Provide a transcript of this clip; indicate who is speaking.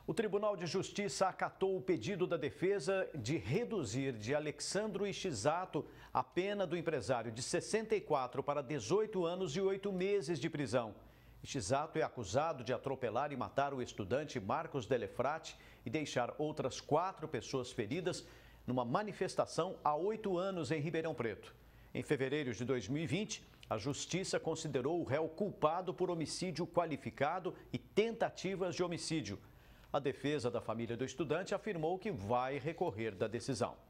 Speaker 1: O Tribunal de Justiça acatou o pedido da defesa de reduzir de Alexandro Ishizato a pena do empresário de 64 para 18 anos e 8 meses de prisão. Ishizato é acusado de atropelar e matar o estudante Marcos Delefrate e deixar outras 4 pessoas feridas numa manifestação há 8 anos em Ribeirão Preto. Em fevereiro de 2020, a Justiça considerou o réu culpado por homicídio qualificado e tentativas de homicídio. A defesa da família do estudante afirmou que vai recorrer da decisão.